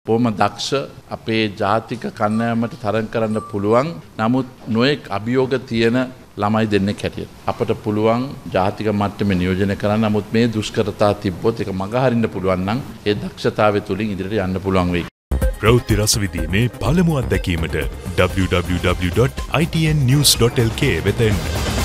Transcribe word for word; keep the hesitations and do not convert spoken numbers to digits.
බොහොම දක්ෂ අපේ ජාතික කණ්ඩායමට තරඟ කරන්න පුළුවන්. නමුත් නොඑක් අභියෝග තියෙන ළමයි දෙන්නෙක් හැටියට අපට පුළුවන් ජාතික මට්ටමේ නියෝජනය කරන්න. නමුත් මේ දුෂ්කරතා තිබ්බොත් ඒක මගහරින්න පුළුවන් නම් ඒ දක්ෂතාවය තුලින් ඉදිරියට යන්න පුළුවන් වෙයි. ප්‍රවෘත්ති රසවිදීමේ පළමු අත්දැකීමට w w w dot i t n news dot l k වෙත එන්න.